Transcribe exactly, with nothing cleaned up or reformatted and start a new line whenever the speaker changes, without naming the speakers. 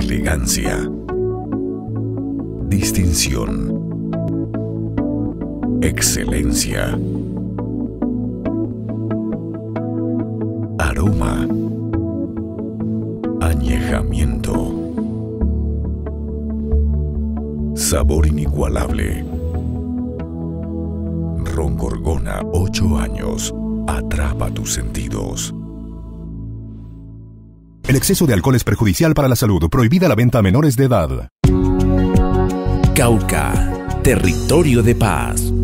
Elegancia. Distinción. Excelencia. Aroma. Añejamiento. Sabor inigualable. Ron Gorgona, ocho años. Atrapa tus sentidos.
El exceso de alcohol es perjudicial para la salud. Prohibida la venta a menores de edad.
Cauca, territorio de paz.